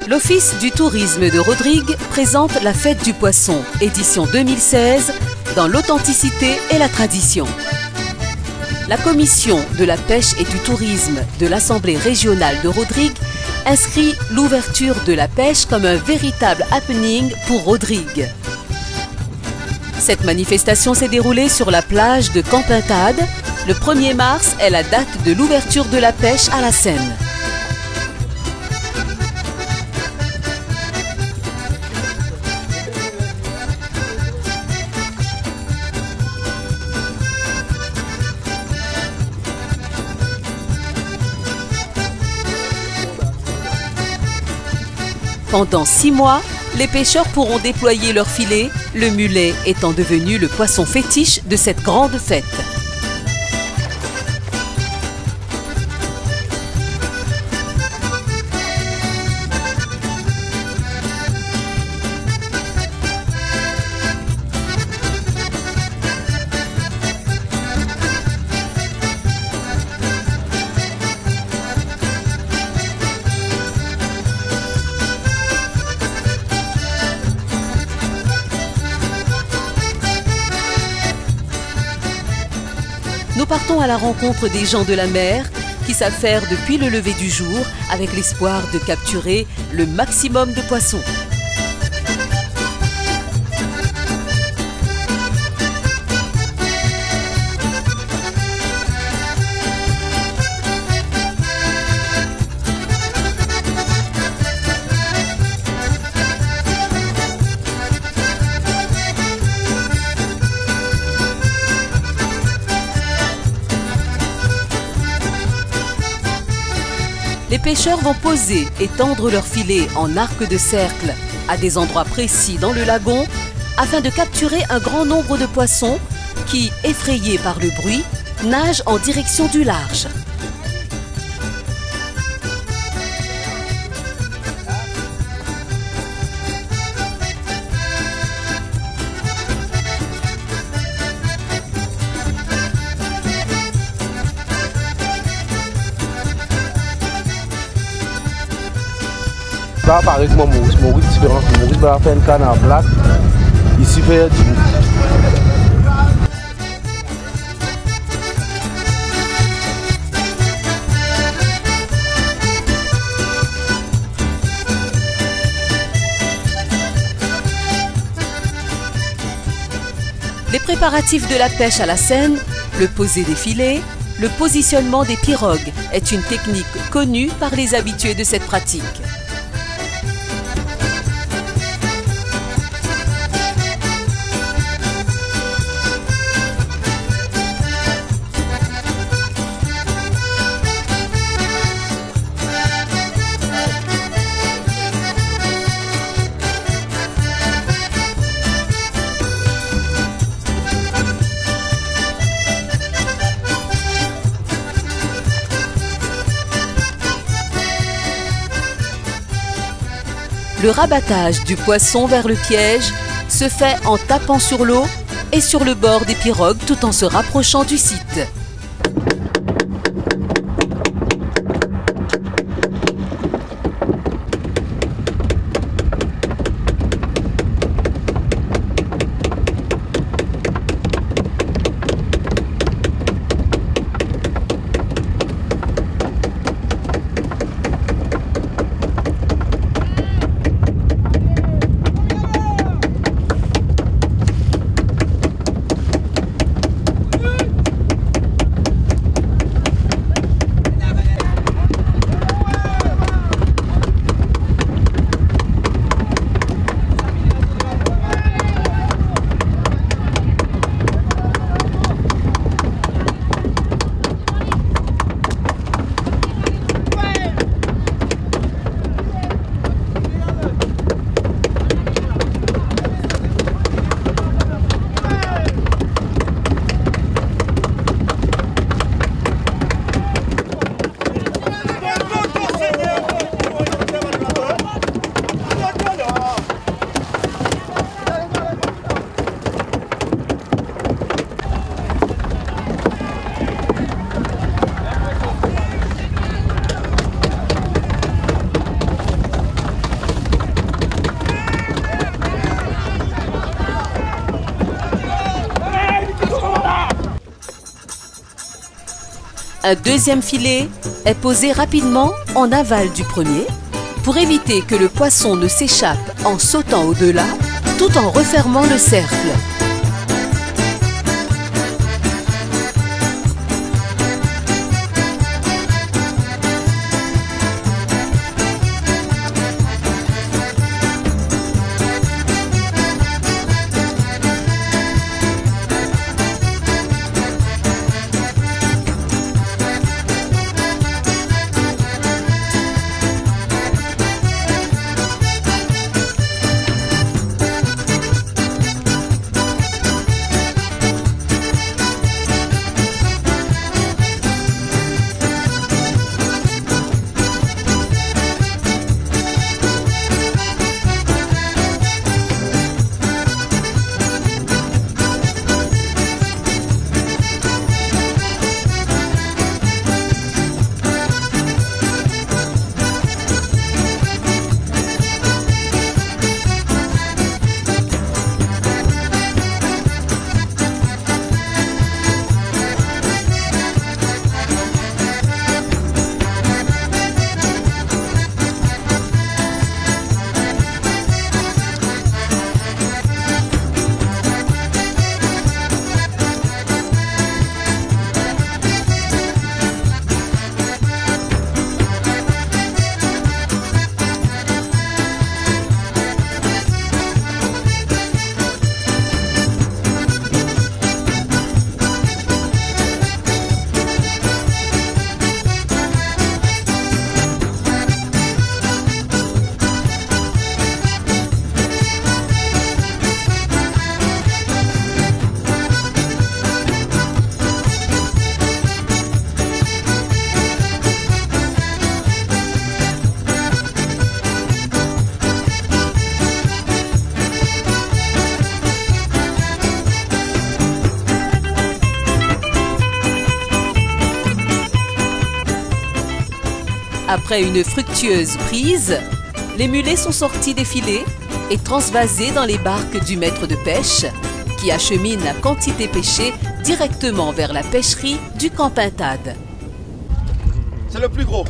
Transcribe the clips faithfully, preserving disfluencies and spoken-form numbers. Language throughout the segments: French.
L'Office du tourisme de Rodrigue présente la Fête du Poisson, édition deux mille seize, dans l'authenticité et la tradition. La commission de la pêche et du tourisme de l'Assemblée régionale de Rodrigue inscrit l'ouverture de la pêche comme un véritable happening pour Rodrigue. Cette manifestation s'est déroulée sur la plage de Campintade. Le premier mars est la date de l'ouverture de la pêche à la Seine. Pendant six mois, les pêcheurs pourront déployer leurs filets, le mulet étant devenu le poisson fétiche de cette grande fête. Nous partons à la rencontre des gens de la mer qui s'affairent depuis le lever du jour avec l'espoir de capturer le maximum de poissons. Les pêcheurs vont poser et tendre leurs filets en arc de cercle à des endroits précis dans le lagon afin de capturer un grand nombre de poissons qui, effrayés par le bruit, nagent en direction du large. Ça par exemple Maurice, Maurice différent, Maurice va faire une canne à plat, ici fait dix minutes. Les préparatifs de la pêche à la Seine, le poser des filets, le positionnement des pirogues est une technique connue par les habitués de cette pratique. Le rabattage du poisson vers le piège se fait en tapant sur l'eau et sur le bord des pirogues tout en se rapprochant du site. Un deuxième filet est posé rapidement en aval du premier pour éviter que le poisson ne s'échappe en sautant au-delà tout en refermant le cercle. Après une fructueuse prise, les mulets sont sortis des filets et transvasés dans les barques du maître de pêche qui achemine la quantité pêchée directement vers la pêcherie du Camp Pintade. C'est le plus gros.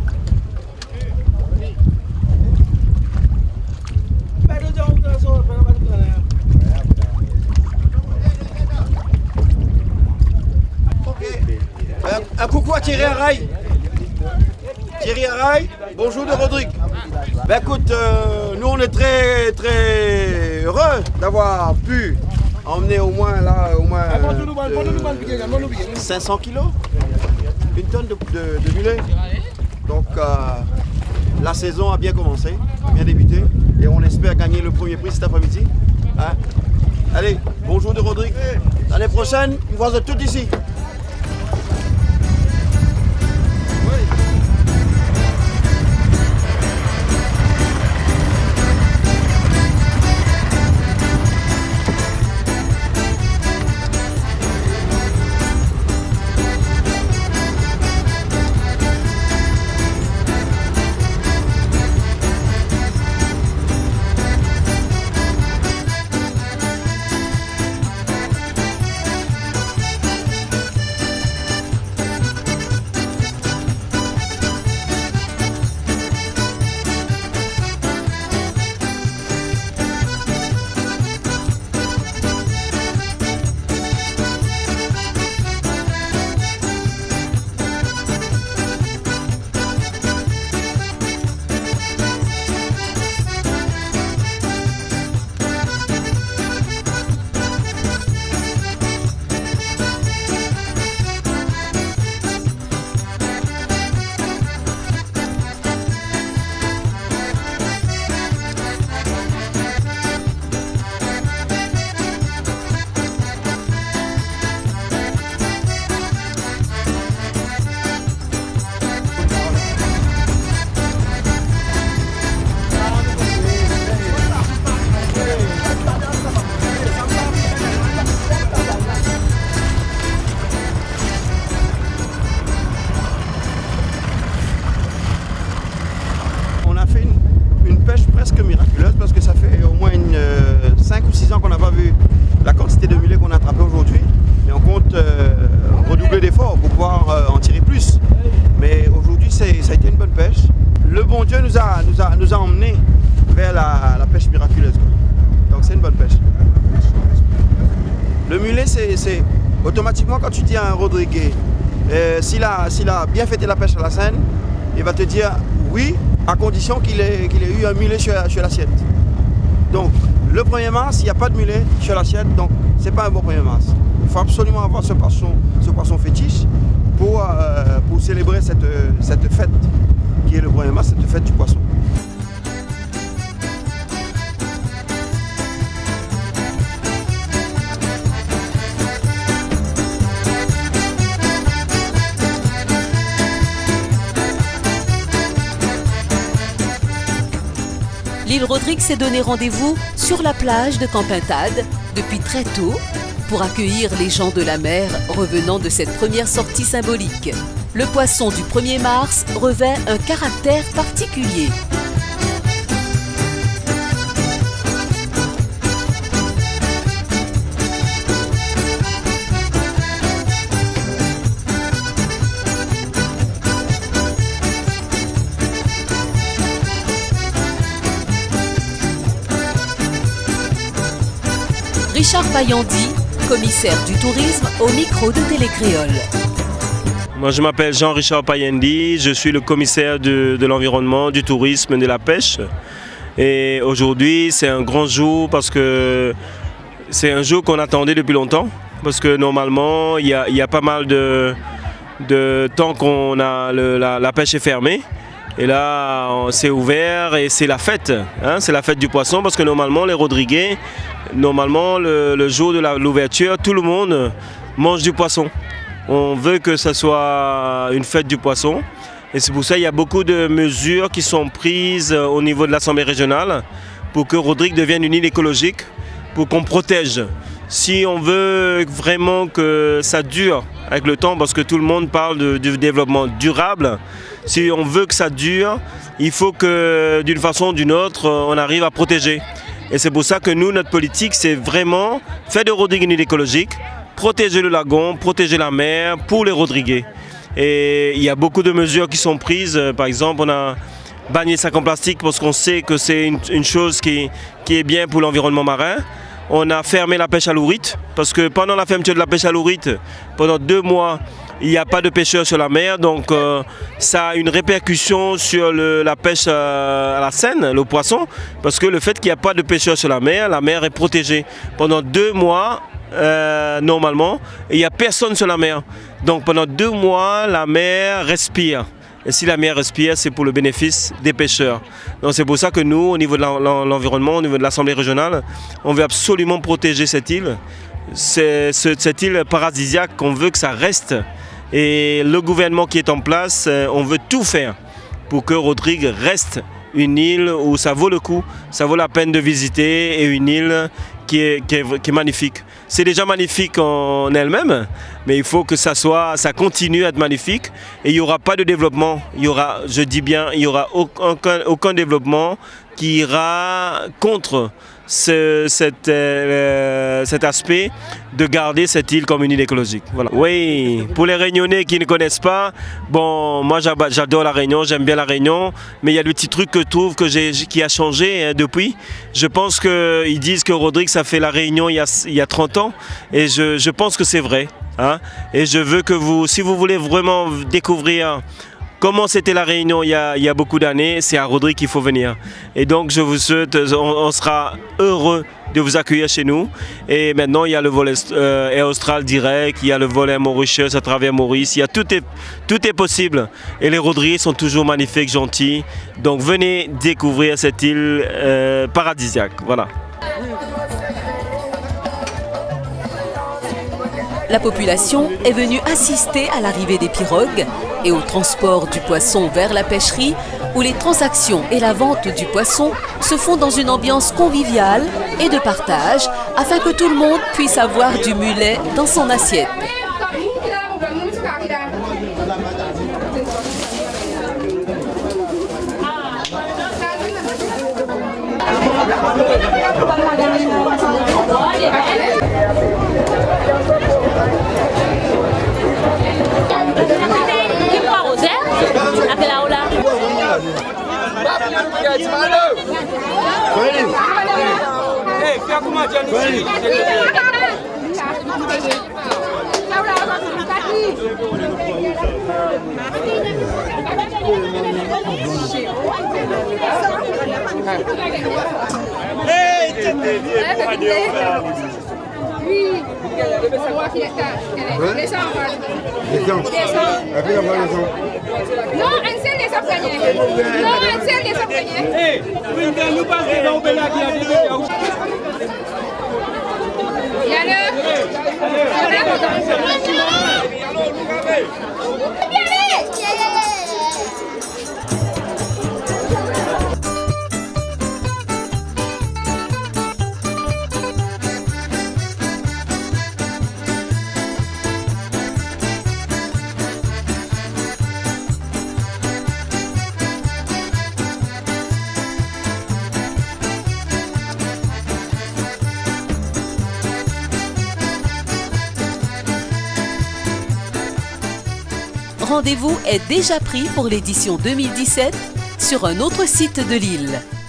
Un, un coucou à Thierry Araille. Thierry Araille, bonjour de Rodrigue. Ben écoute, euh, nous on est très très heureux d'avoir pu emmener au moins là au moins euh, cinq cents kilos, une tonne de, de, de mulets. Donc euh, la saison a bien commencé, a bien débuté et on espère gagner le premier prix cet après-midi. Hein? Allez, bonjour de Rodrigue. L'année prochaine, ils vont être tous ici. La quantité de mulets qu'on a attrapé aujourd'hui, et on compte euh, redoubler d'efforts pour pouvoir euh, en tirer plus. le bon Dieu nous a, nous a, nous a emmenés vers la, la pêche miraculeuse. Donc c'est une bonne pêche. Le mulet, c'est automatiquement quand tu dis à un Rodriguez, euh, s'il a, s'il a bien fêté la pêche à la Seine, il va te dire oui, à condition qu'il ait, qu'il ait eu un mulet sur, sur l'assiette. Donc le premier mars, il n'y a pas de mulet sur l'assiette, donc c'est pas un bon premier mars. Il faut absolument avoir ce poisson, ce poisson fétiche pour, euh, pour célébrer cette, cette fête qui est le premier mars, cette fête du poisson. L'île Rodrigue s'est donné rendez-vous sur la plage de Campintade depuis très tôt pour accueillir les gens de la mer revenant de cette première sortie symbolique. Le poisson du premier mars revêt un caractère particulier. Richard Payandi, commissaire du tourisme au micro de Télécréole. Moi je m'appelle Jean-Richard Payandi, je suis le commissaire de, de l'environnement, du tourisme et de la pêche. Et aujourd'hui c'est un grand jour parce que c'est un jour qu'on attendait depuis longtemps. Parce que normalement il y a, il y a pas mal de, de temps qu'on a le, la, la pêche est fermée. Et là, c'est ouvert et c'est la fête, hein, c'est la fête du poisson parce que normalement, les Rodriguais, normalement, le, le jour de l'ouverture, tout le monde mange du poisson. On veut que ce soit une fête du poisson et c'est pour ça qu'il y a beaucoup de mesures qui sont prises au niveau de l'Assemblée régionale pour que Rodrigue devienne une île écologique, pour qu'on protège. Si on veut vraiment que ça dure avec le temps, parce que tout le monde parle de, du développement durable, si on veut que ça dure, il faut que d'une façon ou d'une autre, on arrive à protéger. Et c'est pour ça que nous, notre politique, c'est vraiment faire de Rodrigue une île écologique, protéger le lagon, protéger la mer pour les Rodriguais. Et il y a beaucoup de mesures qui sont prises. Par exemple, on a banni les sacs en plastique parce qu'on sait que c'est une, une chose qui, qui est bien pour l'environnement marin. On a fermé la pêche à l'ourite parce que pendant la fermeture de la pêche à l'ourite, pendant deux mois, il n'y a pas de pêcheurs sur la mer. Donc euh, ça a une répercussion sur le, la pêche euh, à la Seine, le poisson. Parce que le fait qu'il n'y a pas de pêcheurs sur la mer, la mer est protégée. Pendant deux mois, euh, normalement, il n'y a personne sur la mer. Donc pendant deux mois, la mer respire. Et si la mer respire, c'est pour le bénéfice des pêcheurs. Donc c'est pour ça que nous, au niveau de l'environnement, au niveau de l'Assemblée régionale, on veut absolument protéger cette île. C'est cette île paradisiaque qu'on veut que ça reste. Et le gouvernement qui est en place, on veut tout faire pour que Rodrigue reste une île où ça vaut le coup, ça vaut la peine de visiter et une île qui est, qui est, qui est magnifique. C'est déjà magnifique en elle-même, mais il faut que ça soit, ça continue à être magnifique et il n'y aura pas de développement. Il y aura, je dis bien, il n'y aura aucun, aucun développement qui ira contre ce, cet, euh, cet aspect de garder cette île comme une île écologique. Voilà. Oui, pour les Réunionnais qui ne connaissent pas, bon, moi j'adore la Réunion, j'aime bien la Réunion, mais il y a des petits trucs que je trouve que j'ai, qui a changé hein, depuis. Je pense qu'ils disent que Rodrigue, ça fait la Réunion il y a, il y a trente ans, et je, je pense que c'est vrai. Hein, et je veux que vous, si vous voulez vraiment découvrir comment c'était la Réunion il y a, il y a beaucoup d'années, c'est à Rodrigue qu'il faut venir. Et donc je vous souhaite, on, on sera heureux de vous accueillir chez nous. Et maintenant il y a le vol euh, Air Austral direct, il y a le vol Air Mauritius à travers Maurice, il y a, tout, est, tout est possible. Et les Rodriguais sont toujours magnifiques, gentils. Donc venez découvrir cette île euh, paradisiaque. Voilà. La population est venue assister à l'arrivée des pirogues et au transport du poisson vers la pêcherie où les transactions et la vente du poisson se font dans une ambiance conviviale et de partage afin que tout le monde puisse avoir du mulet dans son assiette. Kim Rosé, aquela aula. Oui. Descends. Non, un seul des apprenants. Non, un seul des apprenants. Eh, nous passons dans le Rendez-vous est déjà pris pour l'édition deux mille dix-sept sur un autre site de l'île.